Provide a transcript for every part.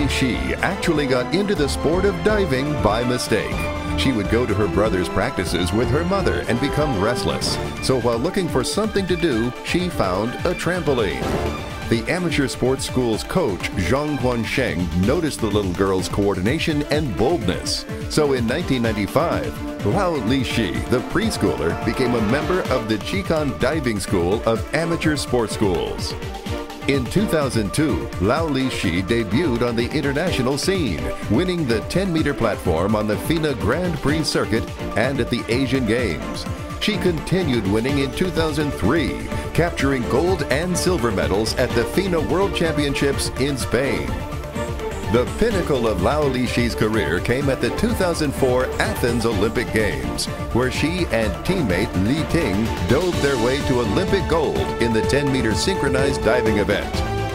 Lishi actually got into the sport of diving by mistake. She would go to her brother's practices with her mother and become restless. So while looking for something to do, she found a trampoline. The amateur sports school's coach, Zhang Guansheng, noticed the little girl's coordination and boldness. So in 1995, Lao Lishi, the preschooler, became a member of the Jikan Diving School of Amateur Sports Schools. In 2002, Lao Lishi debuted on the international scene, winning the 10-meter platform on the FINA Grand Prix circuit and at the Asian Games. She continued winning in 2003, capturing gold and silver medals at the FINA World Championships in Spain. The pinnacle of Lao Lishi's career came at the 2004 Athens Olympic Games, where she and teammate Li Ting dove their way to Olympic gold in the 10-meter synchronized diving event.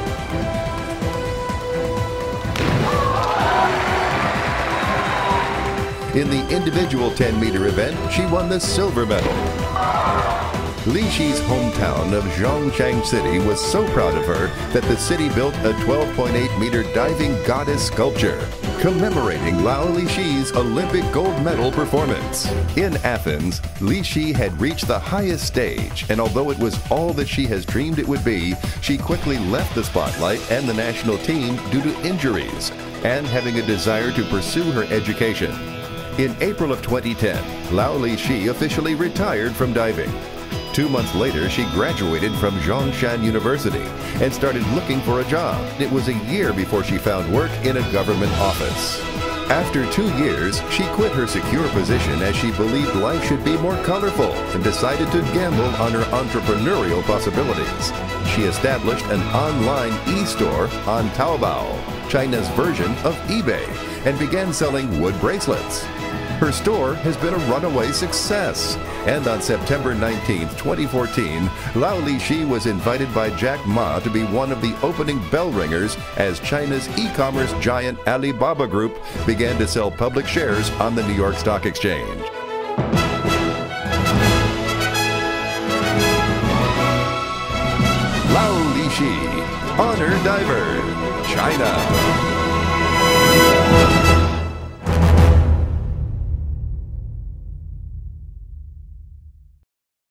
In the individual 10-meter event, she won the silver medal. Lishi's hometown of Zhongchang City was so proud of her that the city built a 12.8-meter diving goddess sculpture commemorating Lao Lishi's Olympic gold medal performance. In Athens, Lishi had reached the highest stage, and although it was all that she has dreamed it would be, she quickly left the spotlight and the national team due to injuries and having a desire to pursue her education. In April of 2010, Lao Lishi officially retired from diving. 2 months later, she graduated from Zhongshan University and started looking for a job. It was a year before she found work in a government office. After 2 years, she quit her secure position as she believed life should be more colorful and decided to gamble on her entrepreneurial possibilities. She established an online e-store on Taobao, China's version of eBay, and began selling wood bracelets. Her store has been a runaway success, and on September 19, 2014, Lao Lishi was invited by Jack Ma to be one of the opening bell ringers as China's e-commerce giant Alibaba Group began to sell public shares on the New York Stock Exchange. Lao Lishi, Honor Diver, China.